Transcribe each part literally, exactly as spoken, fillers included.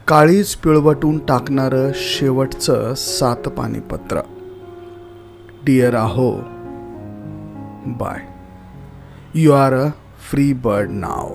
काळीज पिळवटून टाकणारं शेवटचं सात पानी पत्र. डिअर आहो, bye. You are a free bird now.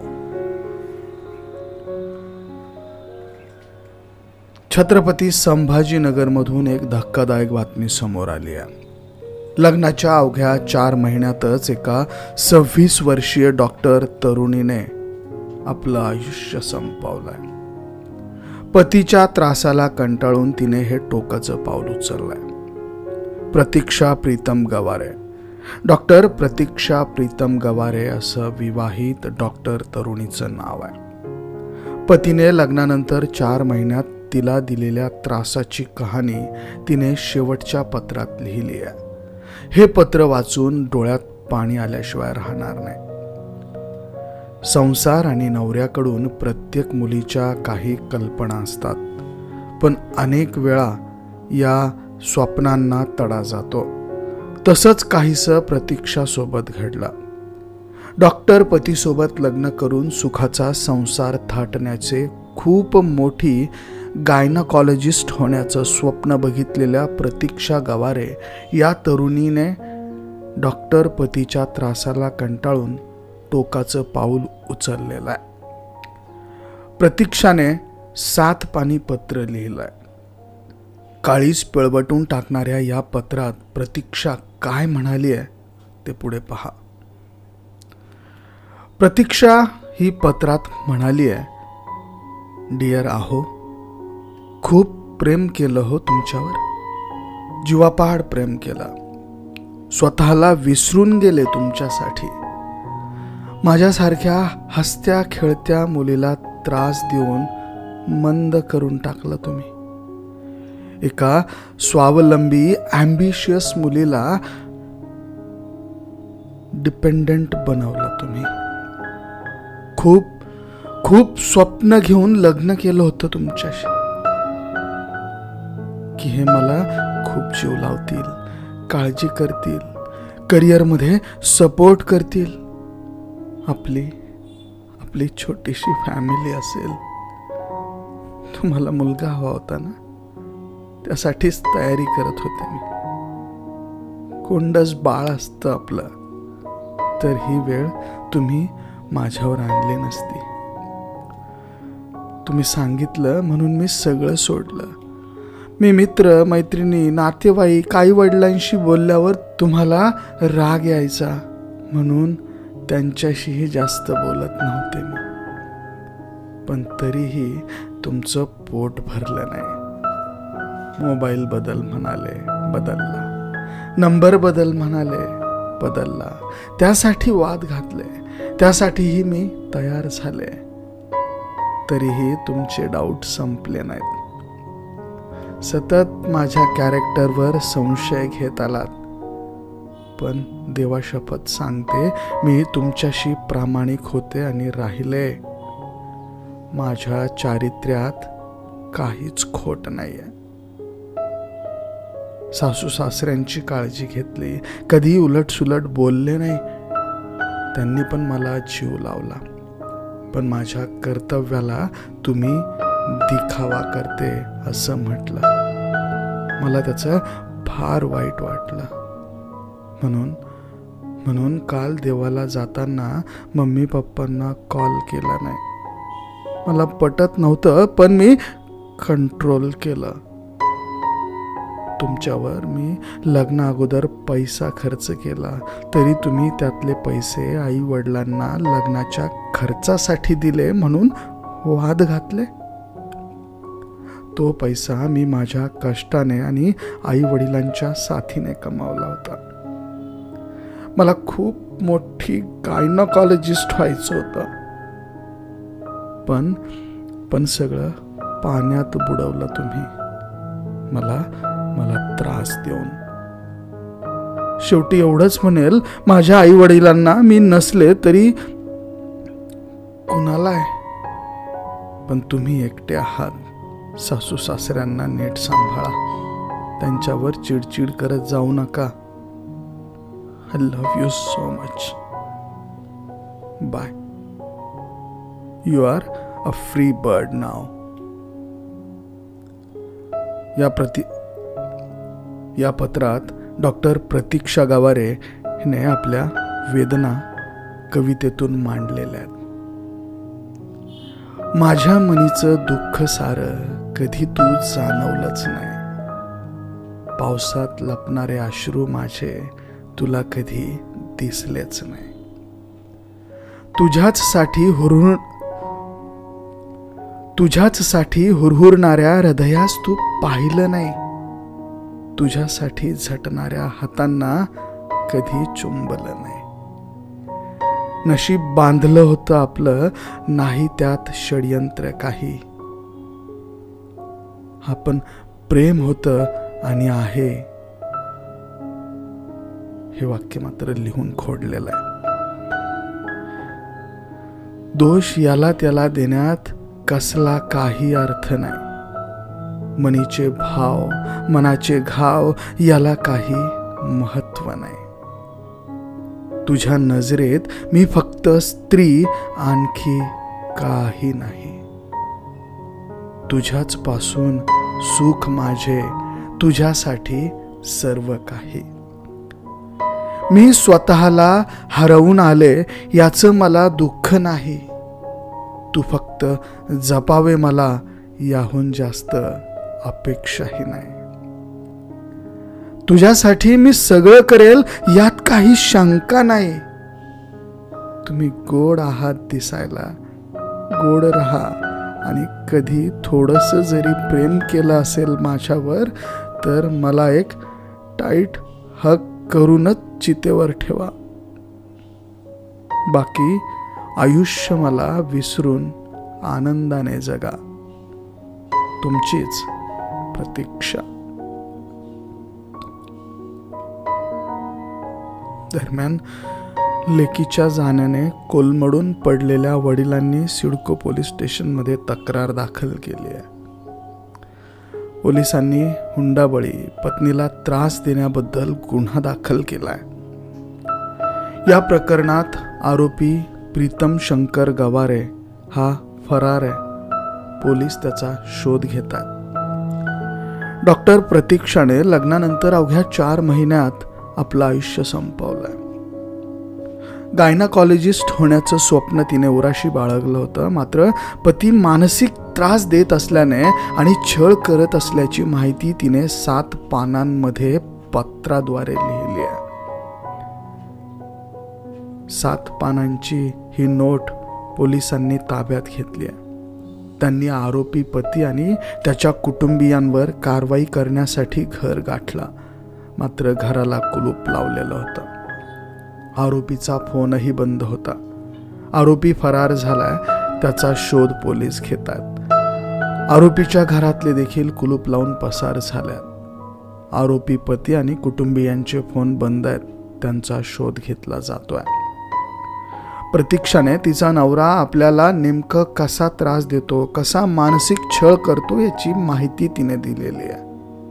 Chhatrapati संभाजीनगरमधून एक धक्कादायक बातमी समोर आली आहे. लग्नाच्या अवघ्या चार महिन्यातच एका सव्वीस वर्षीय डॉक्टर तरुणीने आपलं आयुष्य संपवलंय. पतीच्या त्रासाला कंटाळून तिने हे टोकाचं पाऊल उचललंय. प्रतीक्षा प्रीतम गवारे. डॉक्टर प्रतीक्षा प्रीतम गवारे असं विवाहित डॉक्टर तरुणीचं नाव आहे. पतीने लग्नानंतर चार महिन्यात तिला दिलेल्या त्रासाची कहाणी तिने शेवटच्या पत्रात लिहिली आहे. हे पत्र वाचून डोळ्यात पाणी आल्याशिवाय राहणार नाही. संसार आणि नवऱ्याकडून प्रत्येक मुलीच्या काही कल्पना असतात, पण अनेक वेळा या स्वप्नांना तडा जातो. तसंच काहीसं प्रतीक्षासोबत घडलं. डॉक्टर पतीसोबत लग्न करून सुखाचा संसार थाटण्याचे खूप मोठी गायनकॉलॉजिस्ट होण्याचं स्वप्न बघितलेल्या प्रतीक्षा गवारे या तरुणीने डॉक्टर पतीच्या त्रासाला कंटाळून टोकाचं पाऊल उचललेलं आहे. प्रतीक्षाने सात पानी पत्र लिहिलंय. काळीज पिळवटून टाकणाऱ्या या पत्रात प्रतीक्षा काय म्हणाली आहे ते पुढे पहा. प्रतीक्षा ही पत्रात म्हणाली आहे, डिअर आहो, खूप प्रेम केलं हो तुमच्यावर. जीवापाड प्रेम केलं. स्वतःला विसरून गेले तुमच्यासाठी. माझ्यासारख्या हसत्या खेळत्या मुलीला त्रास देऊन मंद करून टाकलं तुम्ही. एका स्वावलंबी ॲम्बिशियस मुलीला डिपेंडंट बनवलं तुम्ही. खूप खूप स्वप्न घेऊन लग्न केलं होतं तुमच्याशी, की हे मला खूप जीव लावतील, काळजी करतील, करिअरमध्ये सपोर्ट करतील, आपली आपली छोटीशी फॅमिली असेल. तुम्हाला मुलगा हवा होता ना, त्यासाठीच तयारी करत होते मी. कोंडस बाळ असतं आपलं, तर ही वेळ तुम्ही माझ्यावर आणली नसती. तुम्ही सांगितलं म्हणून मी सगळं सोडलं. मी मित्र मैत्रिणी नातेवाईक आई वडिलांशी बोलल्यावर तुम्हाला राग यायचा म्हणून त्यांच्याशीही जास्त बोलत नव्हते मी. पण तरीही तुमचं पोट भरलं नाही. मोबाईल बदल म्हणाले, बदलला. नंबर बदल म्हणाले, बदलला. त्यासाठी वाद घातले, त्यासाठीही मी तयार झाले. तरीही तुमचे डाऊट संपले नाहीत. सतत माझ्या कॅरेक्टरवर संशय घेत आलात. पण देवाशपथ सांगते, मी तुमच्याशी प्रामाणिक होते आणि राहिले. माझ्या चारित्र्यात काहीच खोट नाहीये. सासू सासऱ्यांची काळजी घेतली, कधी उलट सुलट बोलले नाही. त्यांनी पण मला जीव लावला. पण माझ्या कर्तव्याला तुम्ही दिखावा करते असं म्हटलं. मला त्याचं फार वाईट वाटलं. म्हणून म्हणून काल देवाला जाताना मम्मी पप्पांना कॉल केला नाही. मला पटत नव्हतं, पण मी कंट्रोल केलं. तुमच्यावर मी लग्ना अगोदर पैसा खर्च केला, तरी तुम्ही त्यातले पैसे आई वडिलांना लग्नाच्या खर्चासाठी दिले म्हणून वाद घातले. तो पैसा मी माझ्या कष्टाने आणि आई वडिलांच्या साथीने कमावला होता. मला खूप मोठी गायनकॉलॉजिस्ट व्हायचं होतं, पण पण सगळं पाण्यात बुडवलं तुम्ही. मला मला त्रास देऊन. शेवटी एवढंच म्हणेल, माझ्या आई वडिलांना मी नसले तरी कुणाला आहे, पण तुम्ही एकटे आहात. सासू सासऱ्यांना नीट सांभाळा. त्यांच्यावर चिडचिड करत जाऊ नका. I love you so much. Bye. You are a free bird now. या प्रति या पत्रात डॉक्टर प्रतीक्षा गवारे हिने आपल्या वेदना कवितेतून मांडलेल्या आहेत. माझ्या मनीचं दुःख सारं कधी तू जाणवलंच नाही. पावसात लपणारे अश्रू माझे तुला कधी दिसलेच नाही. तुझ्याच साठी हुरहुर तुझ्याच साठी हुरहुरणाऱ्या हृदयास तू पाहिलं नाही. तुझ्यासाठी झटणाऱ्या हातांना कधी चुंबलं नाही. नशीब बांधलं होतं आपलं, नाही त्यात षडयंत्र काही. आपण प्रेम होतं आणि आहे हे वाक्य मात्र लिहून खोडलेलं आहे. दोष याला त्याला देण्यात कसला काही अर्थ नाही. मनीचे भाव मनाचे घाव याला काही महत्व नाही. तुझ्या नजरेत मी फक्त स्त्री, आणखी काही नाही. तुझ्याच पासून सुख माझे, तुझ्यासाठी सर्व काही. मी स्वतःला हरवून आले याचं मला दुःख नाही. तू फक्त जपावे मला, याहून जास्त अपेक्षाही नाही. तुझ्यासाठी मी सगळं करेल, यात काही शंका नाही. तुम्ही गोड आहात दिसायला, गोड रहा. आणि कधी थोडस जरी प्रेम केलं असेल माझ्यावर, तर मला एक टाईट हग करूनच चितेवर ठेवा. बाकी आयुष्य मला विसरून आनंदाने जगा. तुमचीच प्रतीक्षा. दरम्यान लेकीच्या जाण्याने कोलमडून पडलेल्या वडिलांनी सिडको पोलीस स्टेशनमध्ये तक्रार दाखल केली आहे. पोलिसांनी हुंडाबळी, पत्नीला त्रास देण्याबद्दल गुन्हा दाखल केलाय. या प्रकरणात आरोपी प्रीतम शंकर गवारे हा फरार आहे. पोलीस त्याचा शोध घेतात. डॉक्टर प्रतीक्षाने लग्नानंतर अवघ्या चार महिन्यात आपलं आयुष्य संपवलंय. गायनाकॉलॉजिस्ट होण्याचं स्वप्न तिने उराशी बाळगलं होतं. मात्र पती मानसिक त्रास देत असल्याने आणि छळ करत असल्याची माहिती तिने सात पानांमध्ये पत्राद्वारे लिहिली आहे. सात पानांची ही नोट पोलिसांनी ताब्यात घेतली आहे. त्यांनी आरोपी पती आणि त्याच्या कुटुंबियांवर कारवाई करण्यासाठी घर गाठला. मात्र घराला कुलूप लावलेलं होतं. आरोपीचा फोनही बंद होता. आरोपी फरार झालाय, त्याचा शोध पोलीस घेतात. आरोपीच्या घरातले देखील कुलूप लावून पसार झाल्यात. आरोपी पती आणि कुटुंबियांचे फोन बंद आहेत. त्यांचा शोध घेतला जातोय. प्रतीक्षाने तिचा नवरा आपल्याला नेमकं कसा त्रास देतो, कसा मानसिक छळ करतो याची माहिती तिने दिलेली आहे.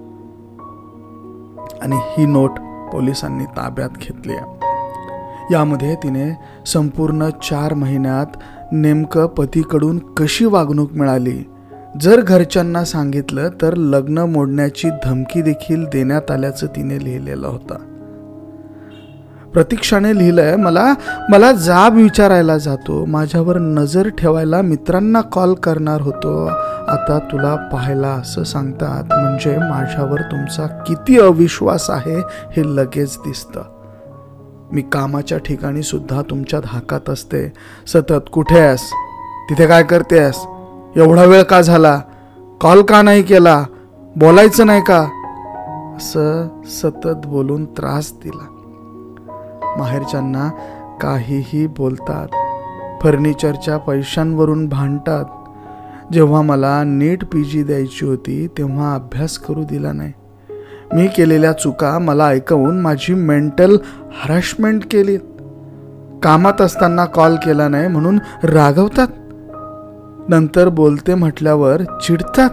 आणि ही नोट पोलिसांनी ताब्यात घेतली आहे. यामध्ये तिने संपूर्ण चार महिन्यात नेमकं पतीकडून कशी वागणूक मिळाली, जर घरच्यांना सांगितलं तर लग्न मोडण्याची धमकी देखील देण्यात आल्याचं तिने लिहिलेलं होतं. प्रतीक्षाने लिहिलंय, मला मला जाब विचारायला जातो, माझ्यावर नजर ठेवायला मित्रांना कॉल करणार होतो, आता तुला पाहायला असं सांगतात म्हणजे माझ्यावर तुमचा किती अविश्वास आहे हे लगेच दिसतं. मी कामाच्या ठिकाणी सुद्धा तुमच्या धाकात असते. सतत कुठे आहेस, तिथे काय करतेस, एवढा वेळ का झाला, कॉल का नाही केला, बोलायचं नाही का, असं सतत बोलून त्रास दिला. माहेरच्यांना काहीही बोलतात, फर्निचरच्या पैशांवरून भांडतात. जेव्हा मला नीट पीजी द्यायची होती तेव्हा अभ्यास करू दिला नाही. मी केलेल्या चुका मला ऐकवून माझी मेंटल हॅरॅसमेंट केली. कामात असताना कॉल केला नाही म्हणून रागवतात. नंतर बोलते म्हटल्यावर चिडतात.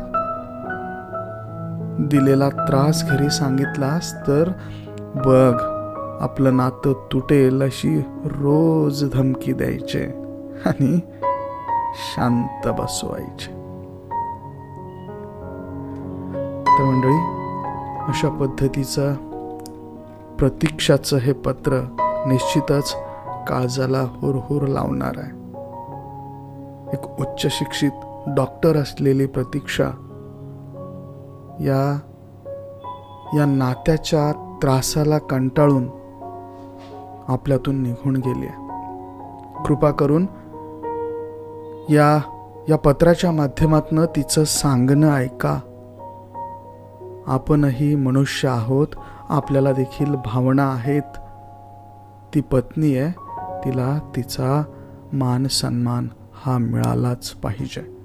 दिलेला त्रास घरी सांगितलास तर बघ आपलं नातं तुटेल अशी रोज धमकी द्यायचे आणि शांत बसवायचे. तर मंडळी, अशा पद्धतीचं प्रतीक्षाचं हे पत्र निश्चितच काळजाला हुरहुर लावणार आहे. एक उच्च शिक्षित डॉक्टर असलेली प्रतीक्षा या या नात्याच्या त्रासाला कंटाळून आपल्यातून निघून गेली आहे. कृपा करून या या पत्राच्या माध्यमातून तिचं सांगणं ऐका. आपणही मनुष्य आहोत, आपल्याला देखील भावना आहेत. ती पत्नी आहे, तिला तिचा मान सन्मान हा मिळालाच पाहिजे.